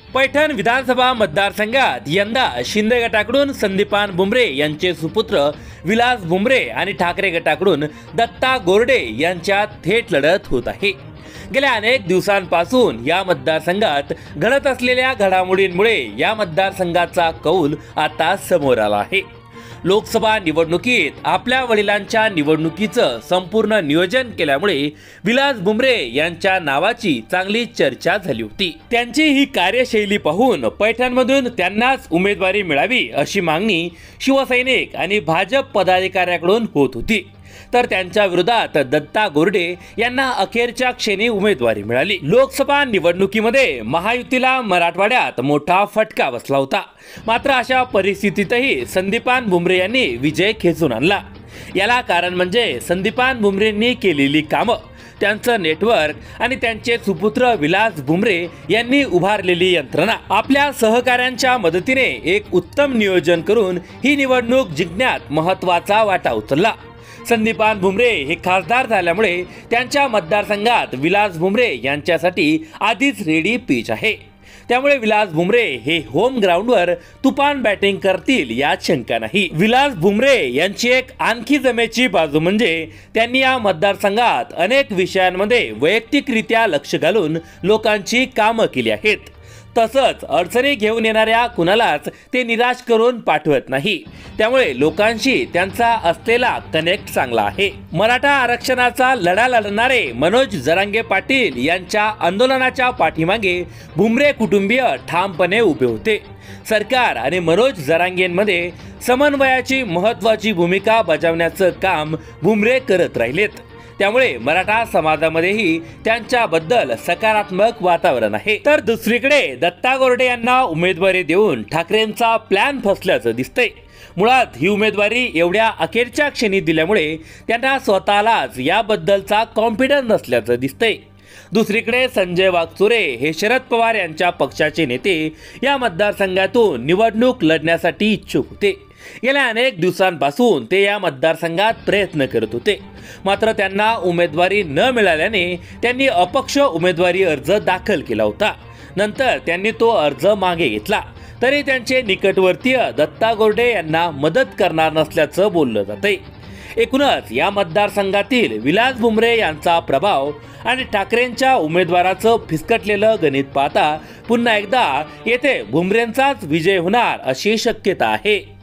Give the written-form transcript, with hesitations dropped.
पैठण विधानसभा मतदारसंघात यंदा शिंदे गटाकडून संदीपान भुमरे यांचे सुपुत्र विलास भुमरे आणि ठाकरे गटाकडून दत्ता गोरडे यांच्यात थेट लढत होत आहे। गेल्या अनेक दिवसांपासून या मतदारसंघात घडत असलेल्या घडामोडींमुळे या मतदारसंघाचा कौल आता समोर आला आहे। लोकसभा निवडणुकीत आपल्या वडिलांच्या निवडणुकीचं संपूर्ण नियोजन केल्यामुळे विलास भुमरे यांच्या नावाची चांगली चर्चा झाली होती। त्यांची ही कार्यशैली पाहून पैठणमधून त्यांनाच उमेदवारी मिळावी अशी मागणी शिवसैनिक आणि भाजप पदाधिकाऱ्यांकडून होत होती, तर त्यांच्या विरोधात दत्ता गोरडे यांना अखेरच्या क्षणी उमेदवारी मिळाली। लोकसभा निवडणुकीमध्ये महायुतीला मराठवाड्यात मोठा फटका बसला होता, मात्र अशा परिस्थितीतही संदीपान भुमरे यांनी विजय खेचून आणला। याला कारण म्हणजे संदीपान भुमरेंनी केलेली कामं, त्यांचं नेटवर्क आणि त्यांचे सुपुत्र विलास भुमरे यांनी उभारलेली यंत्रणा। आपल्या सहकाऱ्यांच्या मदतीने एक उत्तम नियोजन करून ही निवडणूक जिंकण्यात महत्त्वाचा वाटा उचलला। संदीपान भुमरे हे खासदार झाल्यामुळे त्यांच्या मतदारसंघात विलास भुमरे यांच्यासाठी आधीच रेडी पिच आहे, त्यामुळे विलास भुमरे हे होम ग्राउंडवर तुफान बॅटिंग करतील यात शंका नाही। विलास भुमरे यांची एक आणखी जमेची बाजू म्हणजे त्यांनी या मतदारसंघात अनेक विषयांमध्ये वैयक्तिकरित्या लक्ष घालून लोकांची कामं केली आहेत। तसंच अडचणी घेऊन येणाऱ्या कुणालाच ते निराश करून पाठवत नाही, त्यामुळे लोकांशी त्यांचा असलेला कनेक्ट चांगला आहे। मराठा आरक्षणाचा लढा लढणारे मनोज जरांगे पाटील यांच्या आंदोलनाच्या पाठीमागे भुमरे कुटुंबीय ठामपणे उभे होते। सरकार आणि मनोज जरांगेंमध्ये समन्वयाची महत्त्वाची भूमिका बजावण्याचं काम भुमरे करत राहिलेत, त्यामुळे मराठा समाजामध्येही त्यांच्याबद्दल सकारात्मक वातावरण आहे। तर दुसरीकडे दत्ता गोरडे यांना उमेदवारी देऊन ठाकरेंचा प्लॅन फसल्याचं दिसतंय। मुळात ही उमेदवारी एवढ्या अखेरच्या क्षणी दिल्यामुळे त्यांना स्वतःलाच याबद्दलचा कॉन्फिडन्स नसल्याचं दिसतंय। दुसरीकडे संजय वागचुरे हे शरद पवार यांच्या पक्षाचे नेते या मतदारसंघातून निवडणूक लढण्यासाठी इच्छुक होते। गेल्या अनेक दिवसांपासून ते या मतदारसंघात प्रयत्न करत होते, मात्र त्यांना उमेदवारी न मिळाल्याने त्यांनी अपक्ष उमेदवारी अर्ज दाखल केला होता। नंतर त्यांनी तो अर्ज मागे घेतला, तरी त्यांचे निकटवर्तीय दत्ता गोरडे यांना मदत करणार नसल्याचं बोललं जातंय। एकूणच या मतदारसंघातील विलास भुमरे यांचा प्रभाव आणि ठाकरेंच्या उमेदवाराचं फिसकटलेलं गणित पाहता पुन्हा एकदा येथे भुमरेंचाच विजय होणार अशी शक्यता आहे।